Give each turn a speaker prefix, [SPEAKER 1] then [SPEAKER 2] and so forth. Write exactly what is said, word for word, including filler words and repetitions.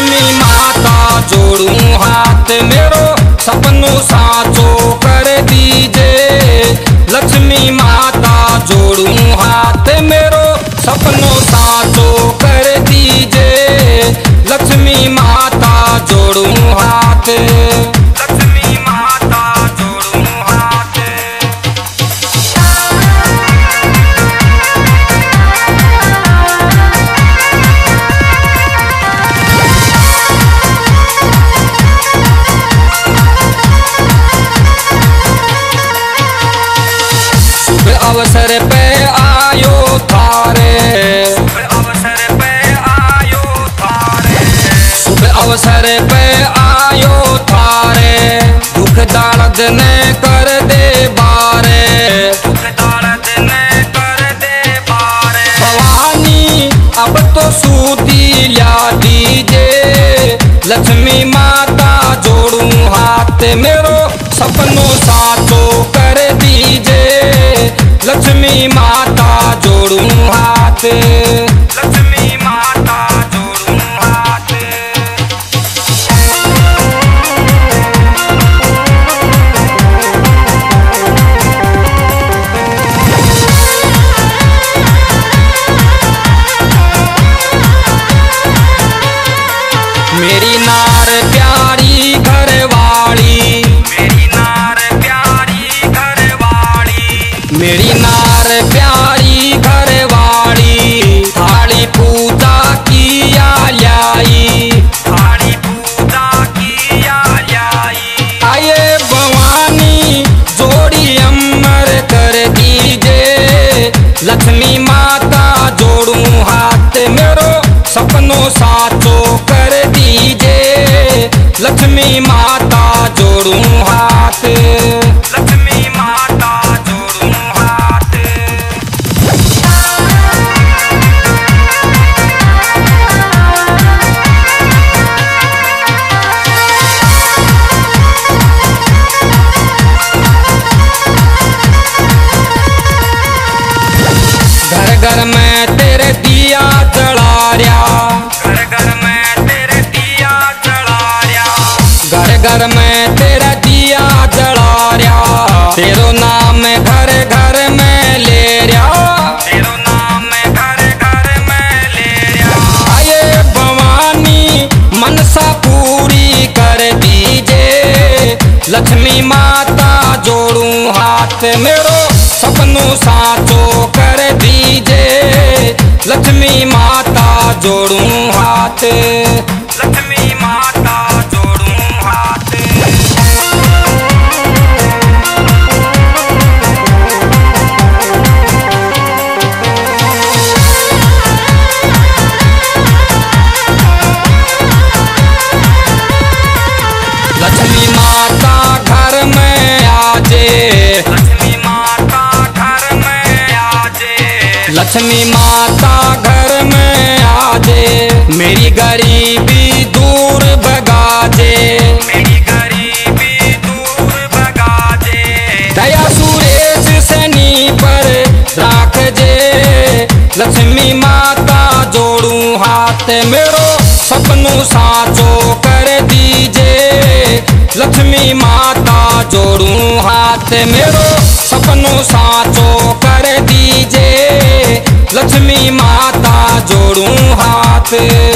[SPEAKER 1] लक्ष्मी माता जोड़ूं हाथ मेरो सपनों साचो कर दीजे। लक्ष्मी माता जोड़ूं हाथ मेरो सपनों साचो कर दीजे। लक्ष्मी माता जोड़ूं हाथ, लक्ष्मी माता जोड़ूं हाथ। शुभ अवसर पे आयो थारे, अवसर पे आयो थारे, शुभ अवसर पे आयो थारे। दुख दर्द ने कर दे बारे, दुख दर्द ने कर दे बारे। भवानी अब तो सूती ला दीजे। लक्ष्मी माता जोड़ूं हाथ मेरो सपनों साचो कर दीजे। लक्ष्मी माता जोड़ूं हाथ, लक्ष्मी माता जोड़ूं हाथ। मेरी नार प्यारी घरवाली, मेरी नार प्यारी घरवाली, मेरी नार प्यारी घरवाली। थाली पूजा किया लाई, थाली पूजा किया लाई। आये भवानी जोड़ी अमर कर दीजे। लक्ष्मी माता जोड़ूं हाथ मेरो सपनों साचो कर दीजे। लक्ष्मी माता जोड़ूं हाथ, लक्ष्मी माता जोड़ूं हाथ। घर घर में तेरे दिया जला रया, घर घर में तेरे दिया जला रया, घर घर में तेरा दिया जला रया। तेरो नाम घर घर में ले रया, तेरो नाम घर घर में ले रया। आये भवानी मनसा पूरी कर दीजे। लक्ष्मी माता जोड़ूं हाथ मेरो सपनों साचो कर दीजे। लक्ष्मी माता जोड़ूं हाथ, लक्ष्मी माता जोड़ूं हाथ। लक्ष्मी माता घर में आजे, लक्ष्मी माता घर में आजे, लक्ष्मी माता घर में आजे। मेरी गरीबी दूर भगा जे, मेरी गरीबी दूर भगा जे। दया सुरेश सैनी पर राख जे। लक्ष्मी माता जोड़ूं हाथ मेरो सपनों साचो कर दीजे। लक्ष्मी माता जोड़ूं हाथ मेरो सपनों साचो कर दीजे। लक्ष्मी माता जोड़ूं हाथ।